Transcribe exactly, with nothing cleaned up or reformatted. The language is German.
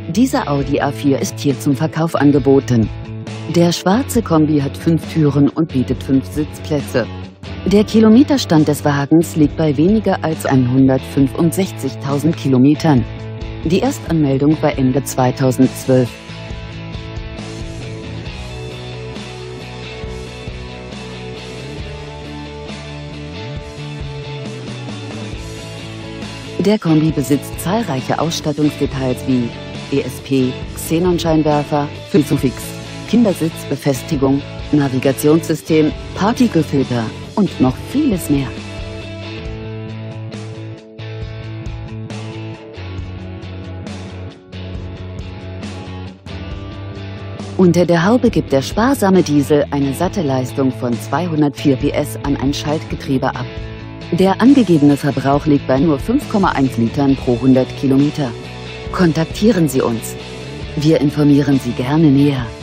Dieser Audi A vier ist hier zum Verkauf angeboten. Der schwarze Kombi hat fünf Türen und bietet fünf Sitzplätze. Der Kilometerstand des Wagens liegt bei weniger als hundertfünfundsechzigtausend Kilometern. Die Erstanmeldung war Ende zweitausendzwölf. Der Kombi besitzt zahlreiche Ausstattungsdetails wie E S P, Xenonscheinwerfer, Isofix, Kindersitzbefestigung, Navigationssystem, Partikelfilter und noch vieles mehr. Unter der Haube gibt der sparsame Diesel eine satte Leistung von zweihundertvier P S an ein Schaltgetriebe ab. Der angegebene Verbrauch liegt bei nur fünf Komma eins Litern pro hundert Kilometer. Kontaktieren Sie uns. Wir informieren Sie gerne näher.